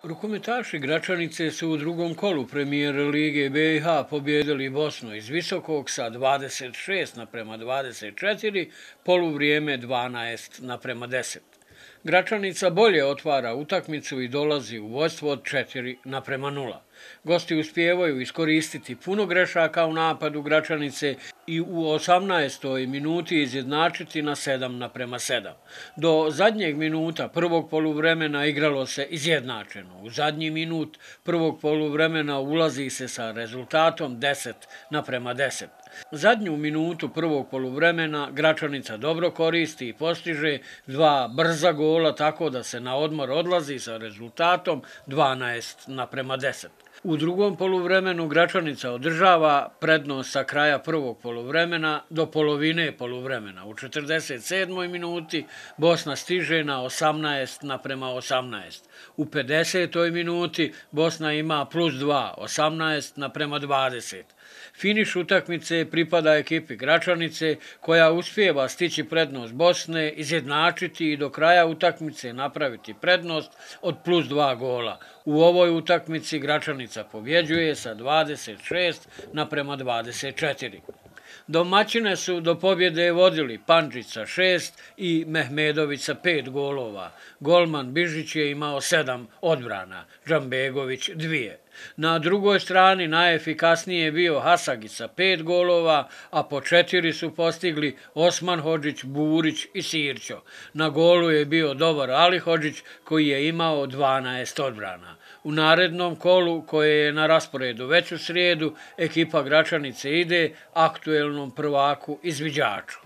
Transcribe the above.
Rukometaši Gračanice su u drugom kolu Premijer Lige BiH pobjedili Bosnu iz Visokog sa 26:24, poluvrijeme 12:10. Gračanica bolje otvara utakmicu i dolazi u vodstvo od 4:0. Gosti uspijevaju iskoristiti puno grešaka u napadu Gračanice i u 18. minuti izjednačiti na 7:7. Do zadnjeg minuta prvog poluvremena igralo se izjednačeno. U zadnji minut prvog poluvremena ulazi se sa rezultatom 10:10. Zadnju minutu prvog poluvremena Gračanica dobro koristi i postiže dva brza gola tako da se na odmor odlazi sa rezultatom 12:10. U drugom poluvremenu Gračanica održava prednost sa kraja prvog poluvremena do polovine poluvremena. U 47. minuti Bosna stiže na 18:18. U 50. minuti Bosna ima +2, 18:20. Finiš utakmice pripada ekipi Gračanice koja uspijeva stići prednost Bosne, izjednačiti i do kraja utakmice napraviti prednost od +2 gola. U ovoj utakmici Gračanica pobjeđuje sa 26:24. Domaćine su do pobjede vodili Pandžić sa 6 i Mehmedović sa 5 golova. Golman Bižić je imao 7 odbrana, Džambegović 2. Na drugoj strani najefikasniji je bio Hasagić sa 5 golova, a po 4 su postigli Osman Hodžić, Burić i Sirćo. Na golu je bio dobar Ali Hodžić koji je imao 12 odbrana. U narednom kolu, koje je na rasporedu već u srijedu, ekipa Gračanice ide aktuelnom prvaku izviđaču.